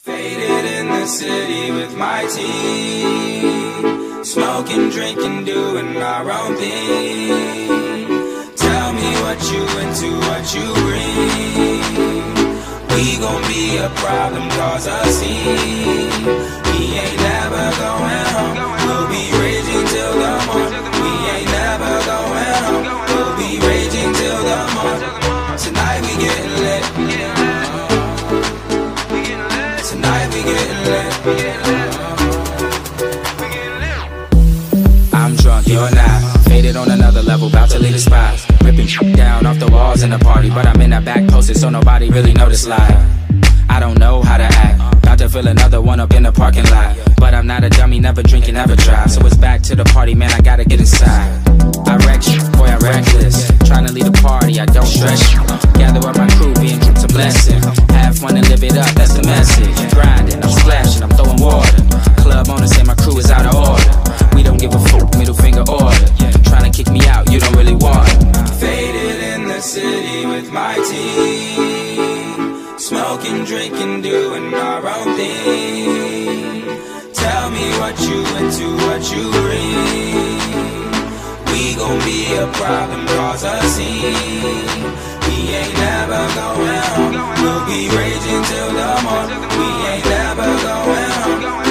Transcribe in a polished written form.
Faded in the city with my team, smoking, drinking, doing our own thing. Tell me what you into, what you bring. We gon' be a problem, cause a scene. We ain't never going home. We'll be raging till the morning. We ain't never going home. We'll be raging till the morning. Tonight we getting lit. Tonight we getting lit. I'm drunk, you're not. Faded on another level, about to leave the spot. Ripping down off the walls in the party, but I'm in that back posted, so nobody really noticed live. I don't know how to act. About to fill another one up in the parking lot, but I'm not a dummy, never drinking, never drive. So it's back to the party, man, I gotta get inside. I wreck shit, boy, I reckless. Tryna lead a party, I don't stress. Gather up my crew, being truth's a blessing. Have fun and live it up, that's the message. Grinding, I'm splashing, I'm throwing water. Club owners say my crew is out of order. We don't give a fuck, middle finger order. Tryna kick me out, you don't really want it. Faded in the city with my team, smoking, drinking, doing our own thing. Tell me what you into, what you bring. We gon' be a problem, cause a scene. We ain't never going home. We'll be raging till the morning. We ain't never going home.